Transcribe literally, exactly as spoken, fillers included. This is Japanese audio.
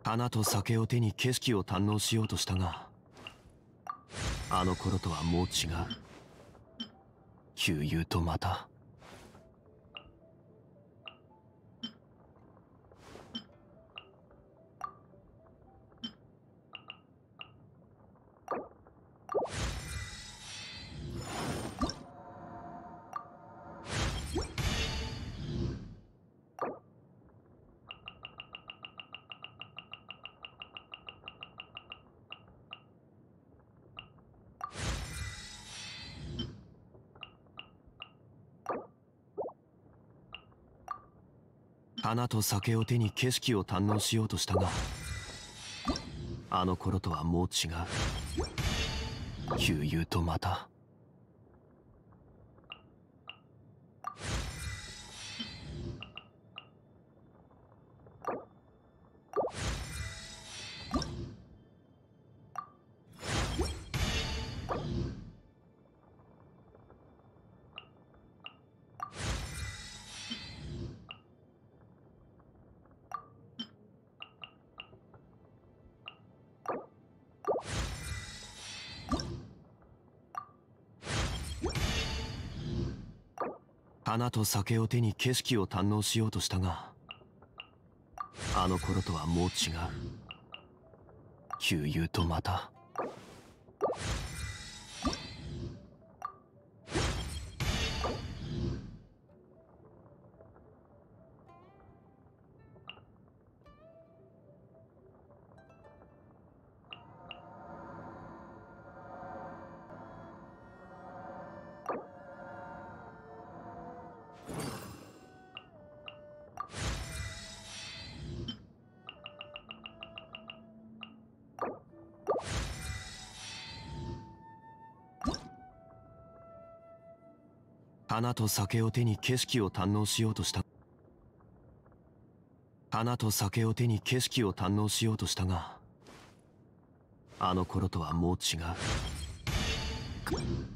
花と酒を手に景色を堪能しようとしたが、あの頃とはもう違う。旧友とまた。花と酒を手に景色を堪能しようとしたが、あの頃とはもう違う。旧友とまた。花と酒を手に景色を堪能しようとしたが、あの頃とはもう違う。旧友とまた。花と酒を手に景色を堪能しようとした。花と酒を手に景色を堪能しようとしたが、あの頃とはもう違う。